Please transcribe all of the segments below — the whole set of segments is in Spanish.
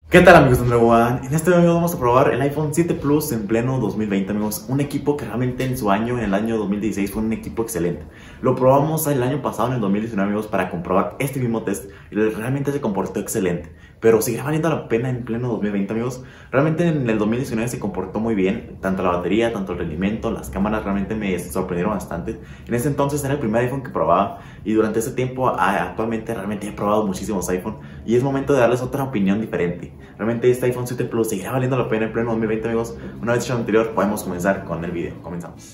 ¿Qué tal, amigos de Android One? En este video vamos a probar el iPhone 7 Plus en pleno 2020, amigos. Un equipo que realmente en su año, en el año 2016, fue un equipo excelente. Lo probamos el año pasado, en el 2019, amigos, para comprobar este mismo test y realmente se comportó excelente. Pero sigue valiendo la pena en pleno 2020, amigos. Realmente en el 2019 se comportó muy bien, tanto la batería, tanto el rendimiento, las cámaras realmente me sorprendieron bastante. En ese entonces era el primer iPhone que probaba y durante ese tiempo, actualmente realmente he probado muchísimos iPhone y es momento de darles otra opinión diferente. Realmente este iPhone 7 Plus seguirá valiendo la pena en pleno 2020, amigos. Una vez hecho lo anterior, podemos comenzar con el video. Comenzamos.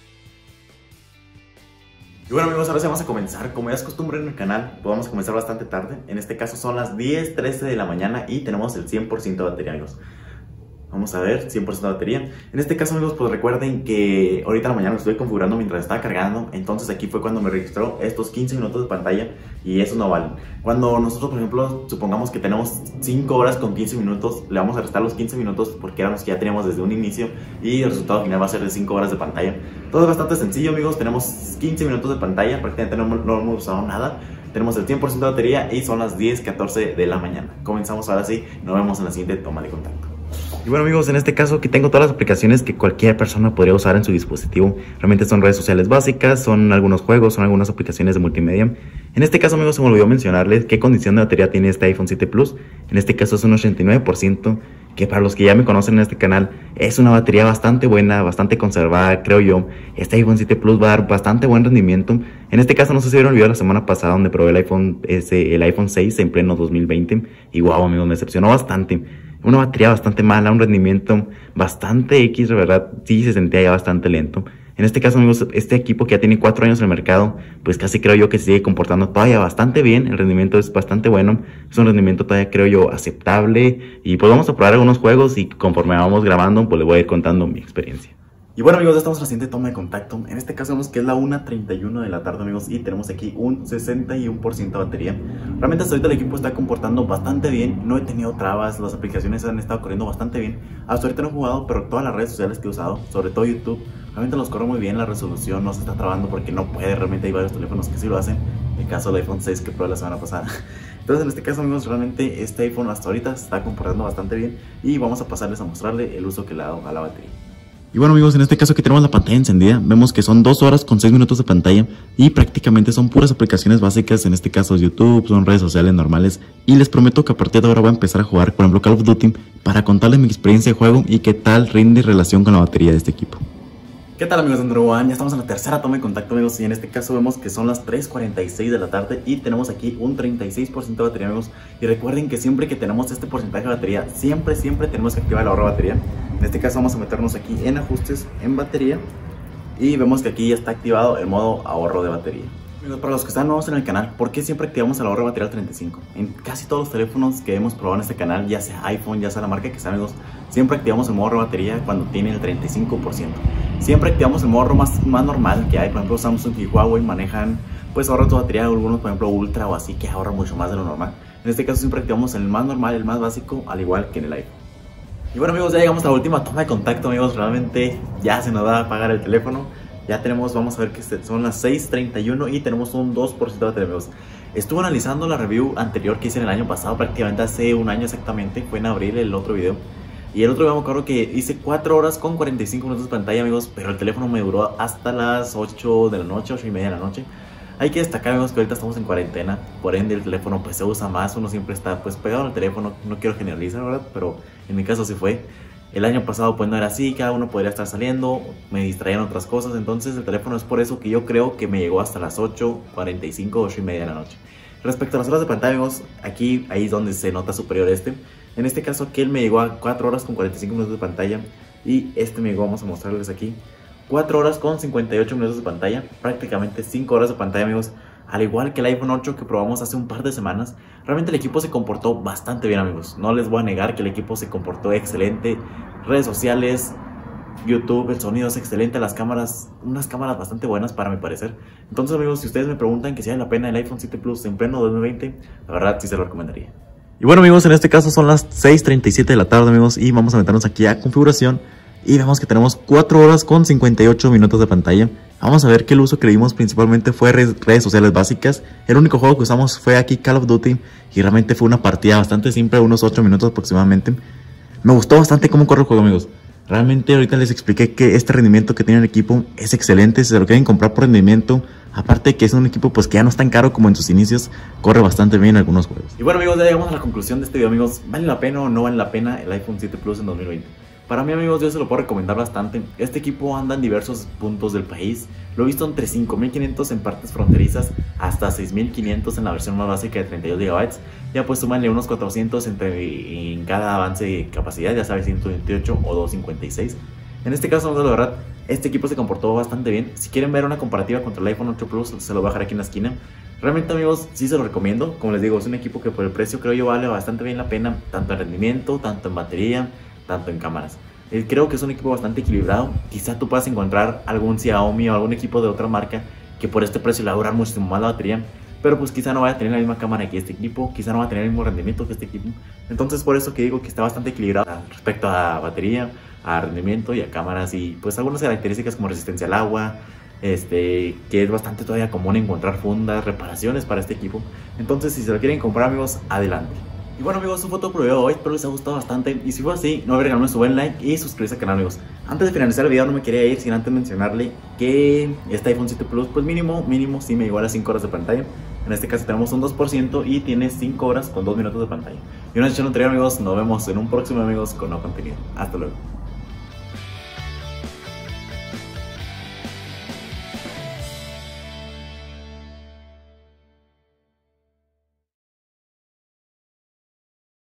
Y bueno, amigos, ahora sí vamos a comenzar. Como ya es costumbre en el canal, podemos comenzar bastante tarde. En este caso son las 10:13 de la mañana y tenemos el 100% de batería, amigos. Vamos a ver, 100% de batería. En este caso, amigos, pues recuerden que ahorita en la mañana lo estoy configurando mientras estaba cargando. Entonces aquí fue cuando me registró estos 15 minutos de pantalla y eso no vale. Cuando nosotros, por ejemplo, supongamos que tenemos 5 horas con 15 minutos, le vamos a restar los 15 minutos porque éramos que ya teníamos desde un inicio y el resultado final va a ser de 5 horas de pantalla. Todo es bastante sencillo, amigos. Tenemos 15 minutos de pantalla, prácticamente no hemos usado nada. Tenemos el 100% de batería y son las 10:14 de la mañana. Comenzamos ahora sí, nos vemos en la siguiente toma de contacto. Y bueno, amigos, en este caso aquí tengo todas las aplicaciones que cualquier persona podría usar en su dispositivo. Realmente son redes sociales básicas, son algunos juegos, son algunas aplicaciones de multimedia. En este caso, amigos, se me olvidó mencionarles qué condición de batería tiene este iPhone 7 Plus. En este caso es un 89%, que para los que ya me conocen en este canal es una batería bastante buena, bastante conservada, creo yo. Este iPhone 7 Plus va a dar bastante buen rendimiento. En este caso no sé si vieron el video la semana pasada donde probé el iPhone 6 en pleno 2020 y wow, amigos, me decepcionó bastante. Una batería bastante mala, un rendimiento bastante X, de verdad, sí se sentía ya bastante lento. En este caso, amigos, este equipo que ya tiene 4 años en el mercado, pues casi creo yo que se sigue comportando todavía bastante bien. El rendimiento es bastante bueno, es un rendimiento todavía creo yo aceptable. Y pues vamos a probar algunos juegos y conforme vamos grabando, pues les voy a ir contando mi experiencia. Y bueno, amigos, ya estamos en la siguiente toma de contacto. En este caso vemos que es la 1:31 de la tarde, amigos, y tenemos aquí un 61% de batería. Realmente hasta ahorita el equipo está comportando bastante bien. No he tenido trabas, las aplicaciones han estado corriendo bastante bien. Hasta ahorita no he jugado, pero todas las redes sociales que he usado, sobre todo YouTube, realmente los corre muy bien. La resolución no se está trabando porque no puede. Realmente hay varios teléfonos que sí lo hacen. El caso del iPhone 6 que probé la semana pasada. Entonces en este caso, amigos, realmente este iPhone hasta ahorita se está comportando bastante bien. Y vamos a pasarles a mostrarle el uso que le ha dado a la batería. Y bueno, amigos, en este caso aquí tenemos la pantalla encendida. Vemos que son 2 horas con 6 minutos de pantalla y prácticamente son puras aplicaciones básicas. En este caso es YouTube, son redes sociales normales. Y les prometo que a partir de ahora voy a empezar a jugar, por ejemplo, Call of Duty, para contarles mi experiencia de juego y qué tal rinde en relación con la batería de este equipo. ¿Qué tal, amigos de Android One? Ya estamos en la tercera toma de contacto, amigos, y en este caso vemos que son las 3:46 de la tarde y tenemos aquí un 36% de batería, amigos. Y recuerden que siempre que tenemos este porcentaje de batería, siempre tenemos que activar el ahorro de batería. En este caso vamos a meternos aquí en ajustes, en batería, y vemos que aquí ya está activado el modo ahorro de batería. Amigos, para los que están nuevos en el canal, ¿por qué siempre activamos el ahorro de batería al 35? En casi todos los teléfonos que hemos probado en este canal, ya sea iPhone, ya sea la marca que sea, amigos, siempre activamos el modo ahorro de batería cuando tiene el 35%. Siempre activamos el modo ahorro más normal que hay. Por ejemplo, Samsung y Huawei manejan pues ahorro de batería, algunos por ejemplo Ultra o así, que ahorra mucho más de lo normal. En este caso siempre activamos el más normal, el más básico, al igual que en el iPhone. Y bueno, amigos, ya llegamos a la última toma de contacto, amigos. Realmente ya se nos va a apagar el teléfono. Ya tenemos, vamos a ver que son las 6:31 y tenemos un 2% de batería, amigos. Estuve analizando la review anterior que hice en el año pasado, prácticamente hace un año exactamente. Fue en abril el otro video. Y el otro video me acuerdo que hice 4 horas con 45 minutos de pantalla, amigos. Pero el teléfono me duró hasta las 8 de la noche, 8:30 de la noche. Hay que destacar, amigos, que ahorita estamos en cuarentena. Por ende el teléfono pues se usa más. Uno siempre está pues pegado al teléfono. No quiero generalizar, ¿verdad? Pero en mi caso sí fue. El año pasado pues no era así, cada uno podría estar saliendo, me distraían otras cosas. Entonces el teléfono es por eso que yo creo que me llegó hasta las 8:45, 8:30 de la noche. Respecto a las horas de pantalla, amigos, ahí es donde se nota superior este. En este caso aquel me llegó a 4 horas con 45 minutos de pantalla. Y este me llegó, vamos a mostrarles aquí, 4 horas con 58 minutos de pantalla. Prácticamente 5 horas de pantalla, amigos. Al igual que el iPhone 8 que probamos hace un par de semanas, realmente el equipo se comportó bastante bien, amigos. No les voy a negar que el equipo se comportó excelente. Redes sociales, YouTube, el sonido es excelente, las cámaras, unas cámaras bastante buenas para mi parecer. Entonces, amigos, si ustedes me preguntan que si vale la pena el iPhone 7 Plus en pleno 2020, la verdad sí se lo recomendaría. Y bueno, amigos, en este caso son las 6:37 de la tarde, amigos, y vamos a meternos aquí a configuración. Y vemos que tenemos 4 horas con 58 minutos de pantalla. Vamos a ver que el uso que le dimos principalmente fue redes sociales básicas. El único juego que usamos fue aquí Call of Duty y realmente fue una partida bastante simple, unos 8 minutos aproximadamente. Me gustó bastante cómo corre el juego, amigos. Realmente ahorita les expliqué que este rendimiento que tiene el equipo es excelente. Si se lo quieren comprar por rendimiento, aparte de que es un equipo pues que ya no es tan caro como en sus inicios, corre bastante bien en algunos juegos. Y bueno, amigos, ya llegamos a la conclusión de este video, amigos. ¿Vale la pena o no vale la pena el iPhone 7 Plus en 2020? Para mí, amigos, yo se lo puedo recomendar bastante. Este equipo anda en diversos puntos del país. Lo he visto entre 5500 en partes fronterizas hasta 6500 en la versión más básica de 32 GB. Ya pues súmanle unos 400 en cada avance de capacidad, ya sabes, 128 o 256. En este caso, la verdad, este equipo se comportó bastante bien. Si quieren ver una comparativa contra el iPhone 8 Plus, se lo voy a dejar aquí en la esquina. Realmente, amigos, sí se lo recomiendo. Como les digo, es un equipo que por el precio creo yo vale bastante bien la pena, tanto en rendimiento, tanto en batería, tanto en cámaras. Creo que es un equipo bastante equilibrado. Quizá tú puedas encontrar algún Xiaomi o algún equipo de otra marca que por este precio le va a durar muchísimo más la batería, pero pues quizá no vaya a tener la misma cámara que este equipo, quizá no va a tener el mismo rendimiento que este equipo. Entonces por eso que digo que está bastante equilibrado respecto a batería, a rendimiento y a cámaras, y pues algunas características como resistencia al agua, que es bastante todavía común encontrar fundas, reparaciones para este equipo. Entonces si se lo quieren comprar, amigos, adelante. Y bueno, amigos, eso fue todo por el video de hoy. Espero les haya gustado bastante. Y si fue así, no olviden regalarme su buen like y suscribirse al canal, amigos. Antes de finalizar el video, no me quería ir sin antes mencionarle que este iPhone 7 Plus, pues mínimo sí me llegó a las 5 horas de pantalla. En este caso tenemos un 2% y tiene 5 horas con 2 minutos de pantalla. Y una sesión anterior, amigos. Nos vemos en un próximo, amigos, con nuevo contenido. Hasta luego.